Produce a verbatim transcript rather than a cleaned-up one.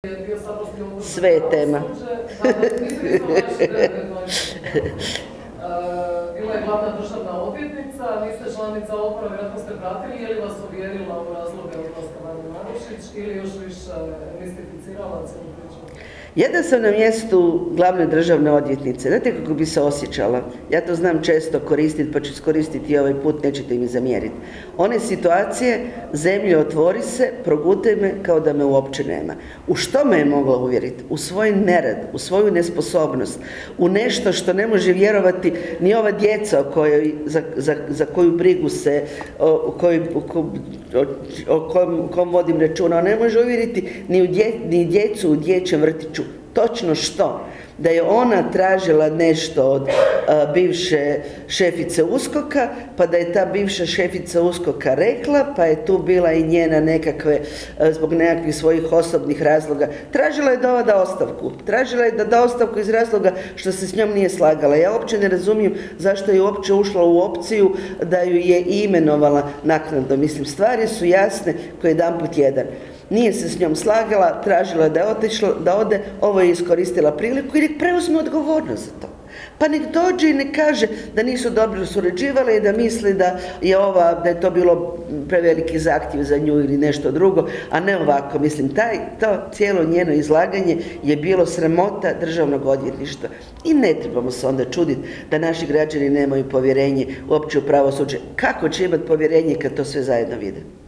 Sve je tema. Bila je glavna državna odvjetnica, vi ste članica odbora, vjerojatno ste pratili, je li vas uvjerila u razloge odlaska Marije Marušić ili još više mistificirala cijelu priču? Ja da sam na mjestu glavne državne odvjetnice, znate kako bi se osjećala? Ja to znam često koristiti, pa ću iskoristiti i ovaj put, nećete mi zamjeriti. One situacije, zemlje otvori se, progutaj me kao da me uopće nema. U što me je mogla uvjeriti? U svoj nerad, u svoju nesposobnost, u nešto što ne može vjerovati ni ova djeca o kojoj, za, za, za koju brigu se, o, o, kojoj, o, o, o kom, kom vodim računa. Ona ne može uvjeriti ni, u dje, ni djecu u dječjem vrtiću. Točno što? Da je ona tražila nešto od a, bivše šefice uskoka, pa da je ta bivša šefica uskoka rekla, pa je tu bila i njena nekakve, a, zbog nekakvih svojih osobnih razloga. Tražila je da ova da ostavku. Tražila je da da ostavku iz razloga što se s njom nije slagala. Ja uopće ne razumijem zašto je uopće ušla u opciju da ju je imenovala naknadno. Mislim, stvari su jasne ko jedanput jedan. Nije se s njom slagala, tražila da je otišla, da ode, ovo je iskoristila priliku i nek preuzme odgovornost za to. Pa nek dođe i nek kaže da nisu dobro surađivale i da misli da je ova, da je to bilo preveliki zahtjev za nju ili nešto drugo, a ne ovako. Mislim, taj, to cijelo njeno izlaganje je bilo sramota državnog odvjetništva. I ne trebamo se onda čuditi da naši građani nemaju povjerenje uopće u pravosuđe. Kako će imati povjerenje kad to sve zajedno vide?